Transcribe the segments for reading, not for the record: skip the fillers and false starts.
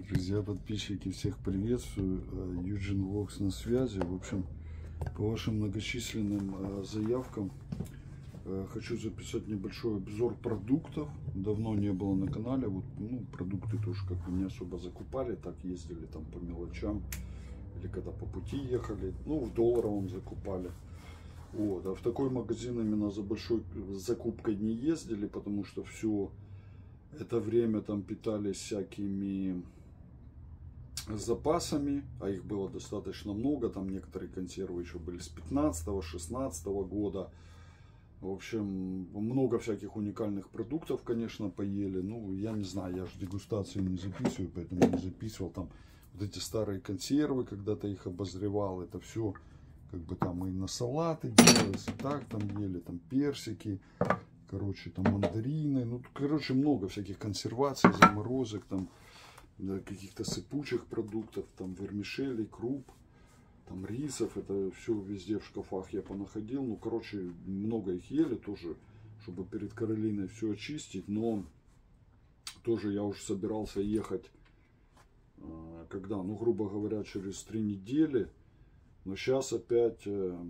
Друзья, подписчики, всех приветствую. Юджин Влогс на связи. В общем, по вашим многочисленным заявкам хочу записать небольшой обзор продуктов. Давно не было на канале. Вот, продукты тоже как бы не особо закупали. Так ездили там по мелочам. Или когда по пути ехали. В долларовом закупали. Вот. А в такой магазин именно за большой закупкой не ездили, потому что все это время там питались всякими запасами, а их было достаточно много. Там некоторые консервы еще были с 15-16 года. В общем, много всяких уникальных продуктов, конечно, поели. Я не знаю, я же дегустации не записываю, поэтому не записывал. Там вот эти старые консервы, когда-то их обозревал. Это все как бы там и на салаты делалось, и так там ели, там персики. Короче, там мандарины, много всяких консерваций, заморозок, там каких-то сыпучих продуктов, там вермишелей, круп, там рисов, это все везде в шкафах я понаходил. Много их ели тоже, чтобы перед Каролиной все очистить, но тоже я уже собирался ехать, когда, грубо говоря, через 3 недели, но сейчас опять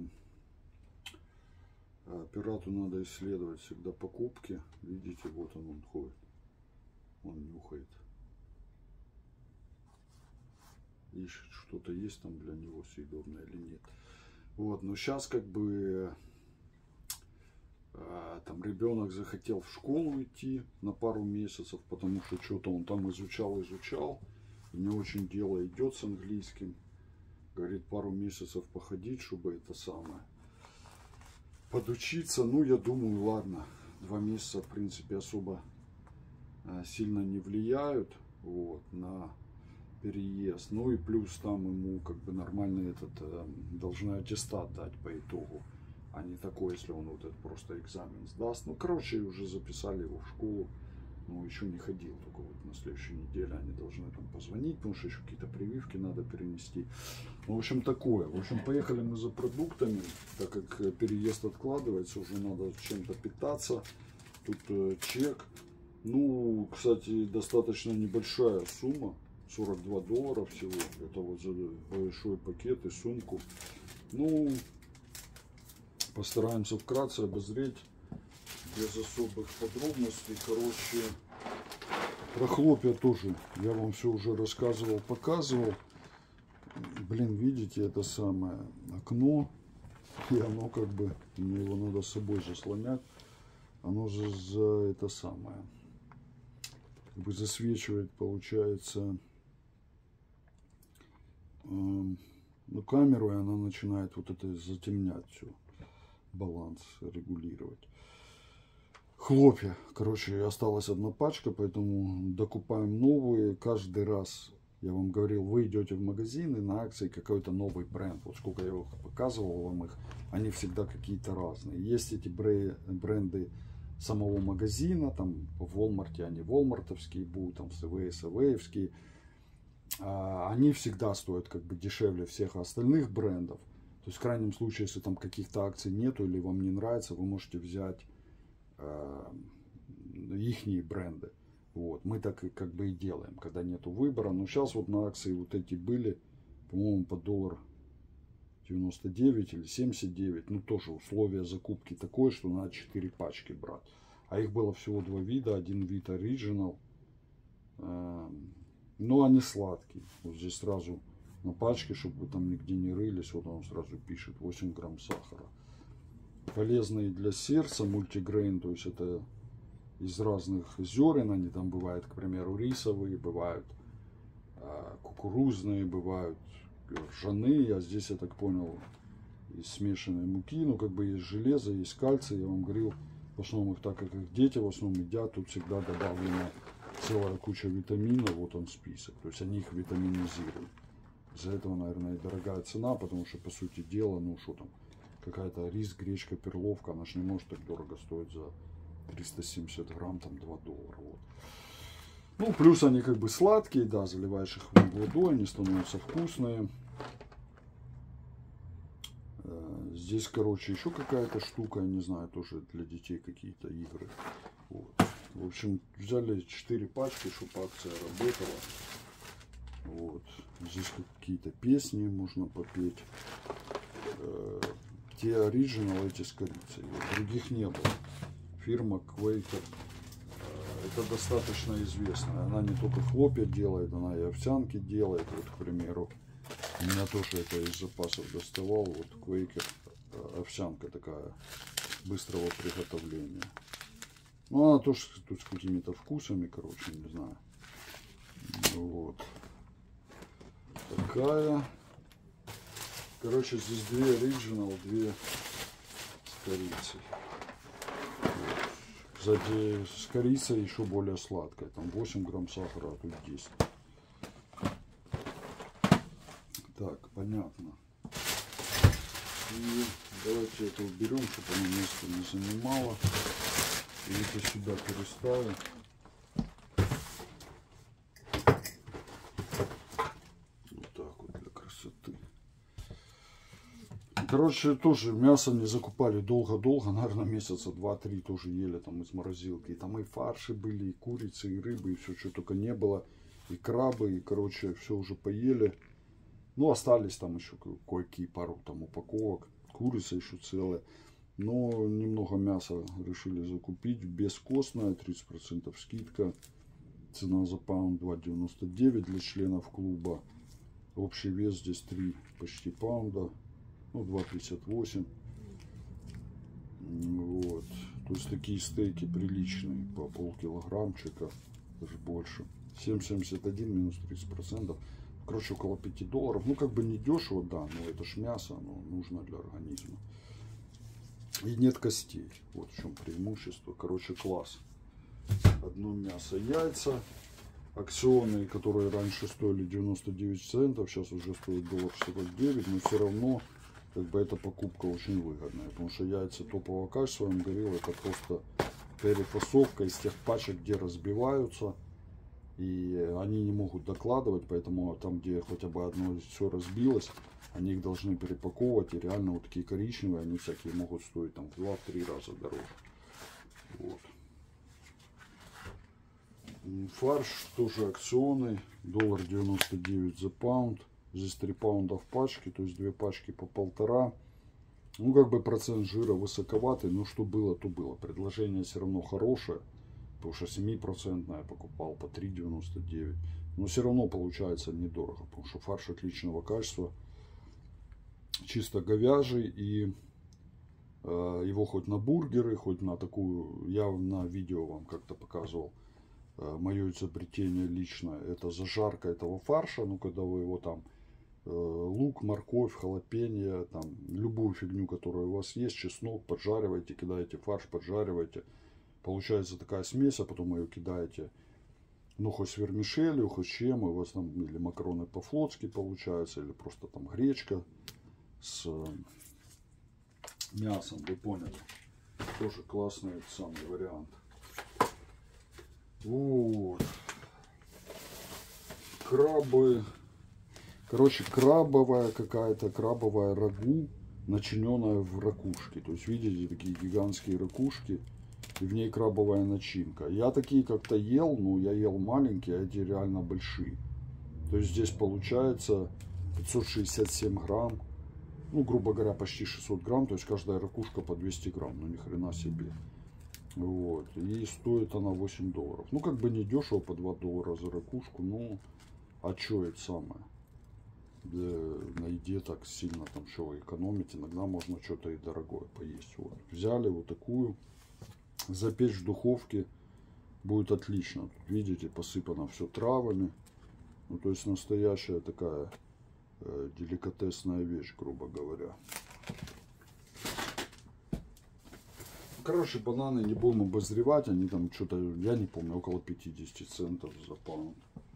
пирату надо исследовать всегда покупки. Видите, вот он ходит. Он нюхает. Ищет, что-то есть там для него съедобное или нет. Вот, но сейчас как бы там ребенок захотел в школу идти на пару месяцев, потому что что-то он там изучал. Не очень дело идет с английским. Говорит, пару месяцев походить, чтобы это самое подучиться. Я думаю, ладно, 2 месяца, в принципе, особо сильно не влияют на переезд. И плюс там ему как бы нормальный должны аттестат дать по итогу, а не такой, если он вот этот просто экзамен сдаст. Уже записали его в школу, еще не ходил, только вот на следующей неделе они должны там позвонить, потому что еще какие-то прививки надо перенести. В общем, такое. В общем, поехали мы за продуктами, так как переезд откладывается, уже надо чем-то питаться. Тут чек. Кстати, достаточно небольшая сумма, $42 всего. Это вот за большой пакет и сумку. Постараемся вкратце обозреть, без особых подробностей. Про хлопья тоже я вам все уже рассказывал, показывал. Видите, это самое окно, и оно как бы, мне его надо с собой заслонять, оно же за это самое, как бы засвечивает, получается, камеру, и она начинает вот это затемнять все, баланс регулировать. Хлопья, осталась 1 пачка, поэтому докупаем новые. Каждый раз, я вам говорил, вы идете в магазин и на акции какой-то новый бренд. Вот сколько я показывал вам их, они всегда какие-то разные. Есть эти бренды самого магазина, там в Walmart они волмартовские будут, там СВ-СВевские. Они всегда стоят как бы дешевле всех остальных брендов. То есть в крайнем случае, если там каких-то акций нету или вам не нравится, вы можете взять ихние бренды. Мы так и как бы и делаем, когда нету выбора. Но сейчас вот на акции вот эти были, по-моему, по $1.99 или 79. Тоже условия закупки такое, что надо 4 пачки брать. А их было всего 2 вида. Один вид Original. Но они сладкие. Вот здесь сразу на пачке, чтобы вы там нигде не рылись, вот он сразу пишет 8 грамм сахара. Полезные для сердца, мультигрейн, то есть это из разных зерен, они там бывают, к примеру, рисовые, бывают кукурузные, бывают ржаные, а здесь, я так понял, из смешанной муки, как бы есть железо, есть кальций, я вам говорил, в основном их, так как их дети в основном едят, тут всегда добавлена целая куча витаминов, вот он список, то есть они их витаминизируют. Из-за этого, наверное, и дорогая цена, потому что, по сути дела, что там, какая-то рис, гречка, перловка, она же не может так дорого стоить за 370 грамм, там $2. Плюс они как бы сладкие, да, заливаешь их водой, они становятся вкусные. Здесь, еще какая-то штука, я не знаю, тоже для детей какие-то игры. В общем, взяли 4 пачки, чтобы акция работала. Здесь какие-то песни можно попеть. Те оригинал эти с корицей. Других не было. Фирма Quaker. Это достаточно известная. Она не только хлопья делает, она и овсянки делает. Вот, к примеру, у меня тоже это из запасов доставал. Вот Quaker. Овсянка такая быстрого приготовления. Ну, она тоже тут с какими-то вкусами, короче, не знаю. Вот. Такая. Короче, здесь 2 оригинал, 2 с корицей. Вот. Кстати, с корицей еще более сладкая. Там 8 грамм сахара, а тут 10. Так, понятно. И давайте это уберем, чтобы оно место не занимало. И это сюда переставим. Вот так вот для красоты. Короче, тоже мясо не закупали долго-долго, наверное, месяца 2-3 тоже ели там из морозилки. И там и фарши были, и курицы, и рыбы, и все, что только не было. И крабы, и, короче, все уже поели. Ну, остались там еще кое-какие пару там упаковок. Курица еще целая. Но немного мяса решили закупить. Бескостная, 30% скидка. Цена за паунд 2,99 для членов клуба. Общий вес здесь 3 почти паунда. Ну, 2,58. Вот. То есть такие стейки приличные. По полкилограммчика. Даже больше. 7,71 минус 30%. Короче, около $5. Ну, как бы не дешево, да, но это ж мясо, оно нужно для организма. И нет костей. Вот в чем преимущество. Короче, класс. Одно мясо. Яйца акционные, которые раньше стоили 99 центов, сейчас уже стоят $1,49, но все равно как бы эта покупка очень выгодная. Потому что яйца топового качества, я вам говорил, это просто перефасовка из тех пачек, где разбиваются. И они не могут докладывать, поэтому там, где хотя бы одно все разбилось, они их должны перепаковывать. И реально вот такие коричневые, они всякие могут стоить там в 2-3 раза дороже. Вот. Фарш тоже акционный, $1,99 за паунд. Здесь 3 паунда в пачке, то есть 2 пачки по 1,5. Ну, как бы процент жира высоковатый, но что было, то было. Предложение все равно хорошее. Потому что 7% я покупал по 3,99. Но все равно получается недорого. Потому что фарш отличного качества. Чисто говяжий. И его хоть на бургеры, хоть на такую... Я на видео вам как-то показывал. Мое изобретение личное. Это зажарка этого фарша. Ну, когда вы его там... лук, морковь, халапеньо. Там любую фигню, которая у вас есть. Чеснок поджариваете. Кидаете фарш, поджариваете. Получается такая смесь, а потом ее кидаете, ну, хоть с вермишелью, хоть с чем, у вас там или макароны по-флотски получается, или просто там гречка с мясом, вы поняли. Тоже классный самый вариант. Вот. Крабы. Короче, крабовая какая-то, крабовая рагу, начиненная в ракушки. То есть, видите, такие гигантские ракушки. И в ней крабовая начинка. Я такие как-то ел, но я ел маленькие, а эти реально большие. То есть здесь получается 567 грамм. Ну, грубо говоря, почти 600 грамм. То есть каждая ракушка по 200 грамм. Ну, ни хрена себе. Вот. И стоит она $8. Ну, как бы не дешево, по $2 за ракушку. Ну, а что это самое? Да, на еде так сильно там что экономить. Иногда можно что-то и дорогое поесть. Вот. Взяли вот такую. Запечь в духовке будет отлично. Тут, видите, посыпано все травами. Ну, то есть настоящая такая деликатесная вещь, грубо говоря. Короче, бананы не будем обозревать. Они там что-то, я не помню, около 50 центов за паунд.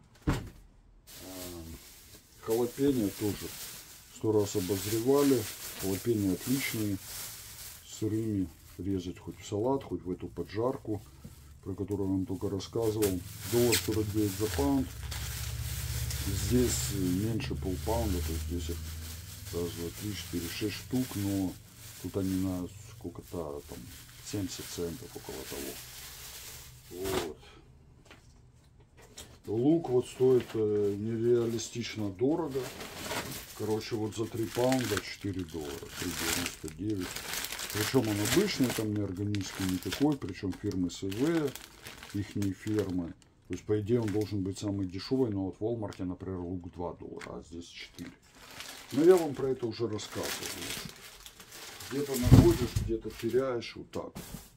Халапеньо тоже 100 раз обозревали. Халапеньо отличные, сырыми. Резать хоть в салат, хоть в эту поджарку, про которую я вам только рассказывал. $1,49 за паунд. Здесь меньше полпаунда, то есть здесь 1, 2, 3, 4, 6 штук, но тут они на сколько-то там 70 центов, около того. Вот. Лук вот стоит нереалистично дорого. Короче, вот за 3 паунда 4 доллара, 3,99. Причем он обычный, там не органический никакой, причем фирмы СВ, ихние фермы. То есть, по идее, он должен быть самый дешевый, но вот в Walmart, например, лук 2 доллара, а здесь 4. Но я вам про это уже рассказывал. Где-то находишь, где-то теряешь, вот так.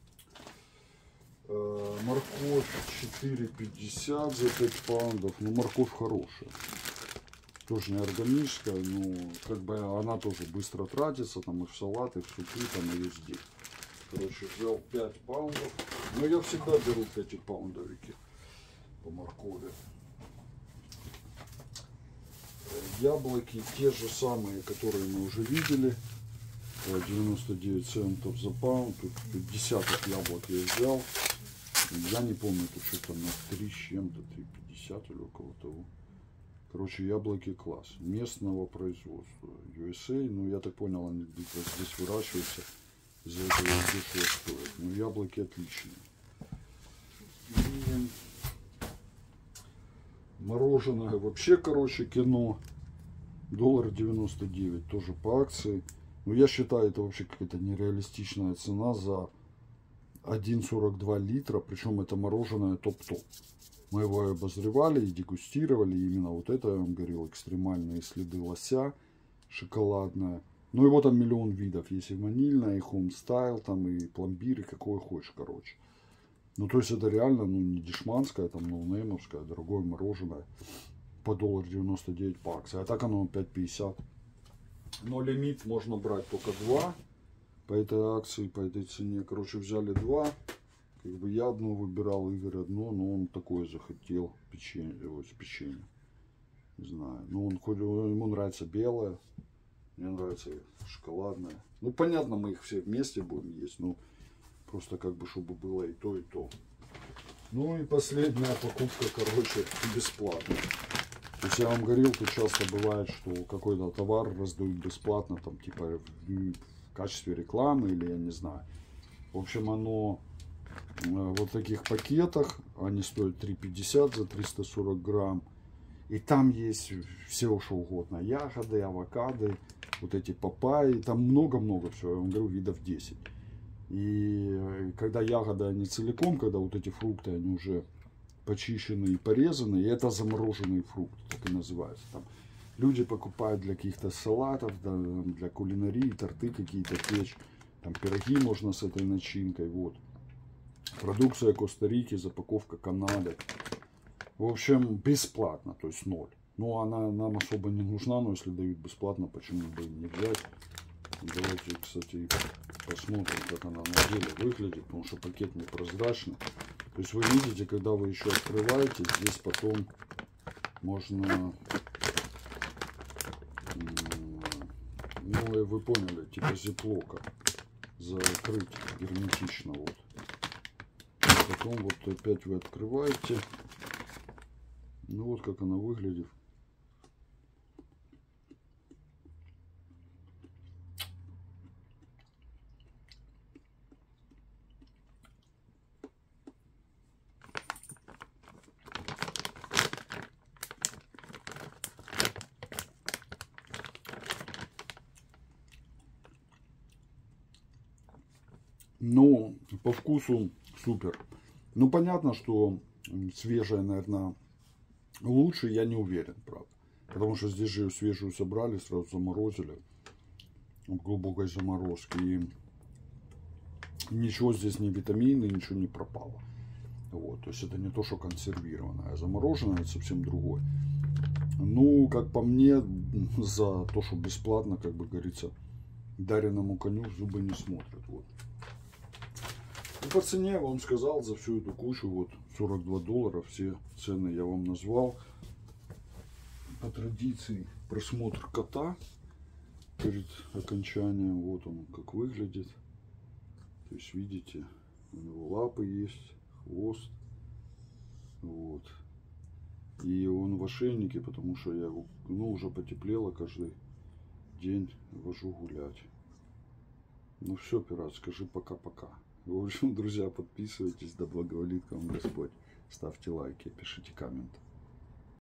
Морковь 4,50 за 5 паундов. Ну, морковь хорошая. Тоже не органическая, но как бы она тоже быстро тратится, там и в салат, и в супы, там и везде. Короче, взял 5 паундов. Но я всегда беру 5 паундовики по моркови. Яблоки те же самые, которые мы уже видели. 99 центов за паунд. Тут десяток яблок я взял. Я не помню, тут что-то на 3 с чем-то, 3,50 или около того. Короче, яблоки класс. Местного производства. USA, ну я так понял, они здесь выращиваются. Из-за этого дешево стоят. Но яблоки отличные. И мороженое вообще, короче, кино. $1.99 тоже по акции. Но я считаю, это вообще какая-то нереалистичная цена за 1,42 литра. Причем это мороженое топ-топ. Мы его обозревали и дегустировали. И именно вот это, я вам говорил, экстремальные следы лося. Шоколадное. Ну его там миллион видов. Есть и ванильное, и хомстайл, там и пломбир, и какое хочешь, короче. Ну то есть это реально, ну не дешманское, там ноунеймовское, дорогое мороженое. По $1.99 по акции. А так оно 5,50. Но лимит можно брать только 2 по этой акции, по этой цене. Короче, взяли 2. Как бы я одно выбирал, Игорь одно, но он такое захотел печенье, с печеньем. Не знаю. Ну, он хоть ему нравится белое, мне нравится шоколадное. Ну, понятно, мы их все вместе будем есть, но просто как бы, чтобы было и то, и то. Ну и последняя покупка, короче, бесплатно. То есть я вам говорил, тут часто бывает, что какой-то товар раздают бесплатно, там типа в качестве рекламы или я не знаю. В общем, оно вот в таких пакетах, они стоят 3,50 за 340 грамм. И там есть все что угодно. Ягоды, авокадо, вот эти папайи, там много-много всего. Я вам говорю, видов 10. И когда ягоды, они целиком, когда вот эти фрукты, они уже почищены и порезаны, и это замороженные фрукты, так и называются. Там люди покупают для каких-то салатов, для кулинарии, торты какие-то печь, там пироги можно с этой начинкой, вот. Продукция Коста-Рики, запаковка Канады. В общем, бесплатно, то есть 0. Ну, она нам особо не нужна, но если дают бесплатно, почему бы не взять. Давайте, кстати, посмотрим, как она на деле выглядит, потому что пакет непрозрачный. То есть вы видите, когда вы еще открываете, здесь потом можно, ну вы поняли, типа зиплока закрыть герметично, вот. Потом вот опять вы открываете, ну вот как она выглядит. Ну, по вкусу супер. Ну, понятно, что свежая, наверное, лучше, я не уверен, правда. Потому что здесь же свежую собрали, сразу заморозили. В глубокой заморозке. И ничего здесь, ни витамины, ничего не пропало. Вот, то есть это не то, что консервированное, а замороженное, это совсем другое. Ну, как по мне, за то, что бесплатно, как бы говорится, дареному коню зубы не смотрят. Вот. И по цене я вам сказал за всю эту кучу, вот 42 доллара, все цены я вам назвал. По традиции просмотр кота перед окончанием, вот он как выглядит. То есть видите, у него лапы есть, хвост, вот. И он в ошейнике, потому что я его, ну, уже потеплело, каждый день вожу гулять. Ну все, пират, скажи пока-пока. В общем, друзья, подписывайтесь, да благоволит к вам Господь. Ставьте лайки, пишите комменты.